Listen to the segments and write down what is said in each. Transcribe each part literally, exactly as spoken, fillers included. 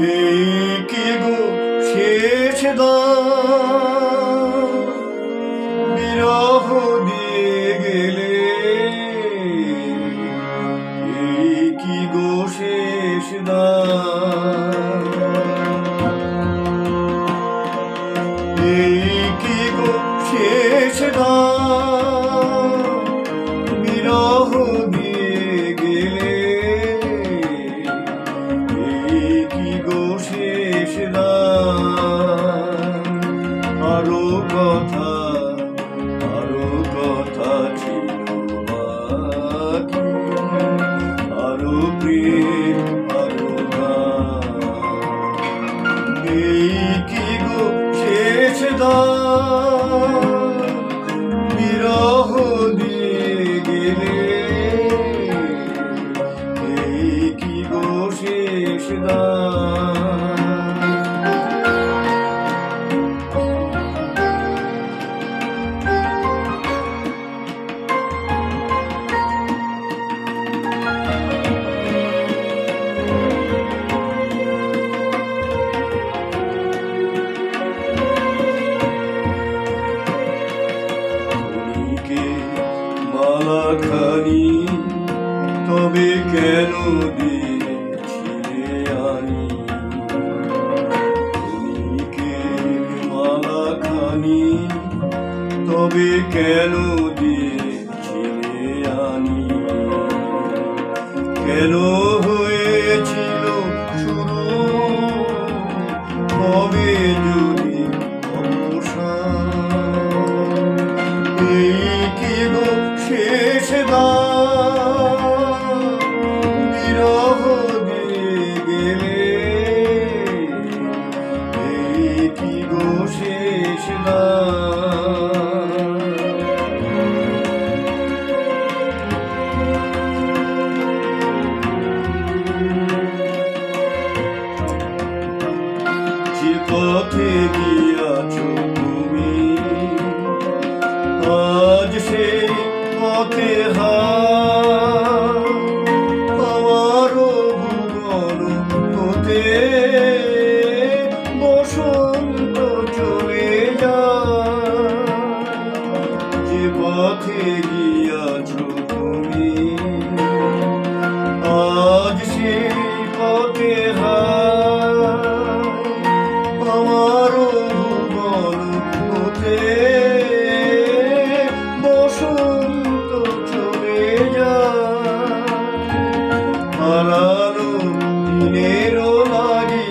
এই কি গো শেষ দান, বিরহ দিয়ে গেলে। এই কি গো শেষ দান, এই কি গো শেষ দান, বিরহ দিয়ে গেলে। এই কি গো শেষ দান, আরো কথা আরো কথা ছিল বাকি, আরো প্রেম আরো গান। এই কি গো শেষ দান, বিরহ দিয়ে গেলে। এই কি গো শেষ দান। মালাখানি তবে কেন দিয়েছিলে আনি, ক্ষণিকে মালাখানি তবে কেন দিয়েছিলে আনি। কেন হয়েছিল শুরু, কবে যদি অবসান। এই কি গো শেষ দান, বিরহ দিয়ে গেলে। এই কি গো শেষ দান। যে পথে গিয়াছ তুমি, আজ সেই পথে হার। আমারও ভুবন হতে বসন্ত চলে যায়। যে পথে গিয়াছ তুমি, আজ সেই পথে হার। আমারও ভুবন হতে বসন্ত চলে যায়। হারানো দিনেরও লাগি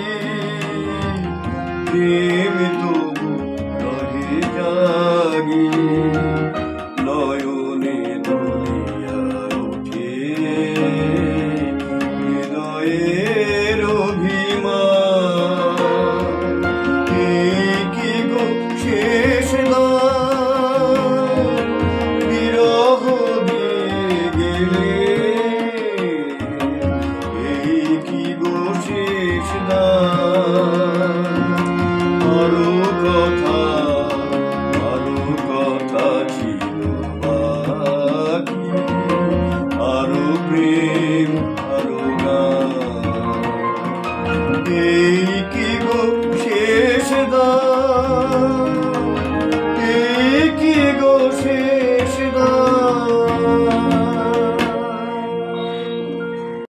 প্রেম তবু রহে জাগি। নয়নে দুলিয়া ওঠে হৃদয়ের অভিমান। এই কি গো শেষ দান, বিরহ দিয়ে গেলে। এই কি গো শেষ দান, আরো কথা আরো কথা ছিল বাকি, আরো প্রেম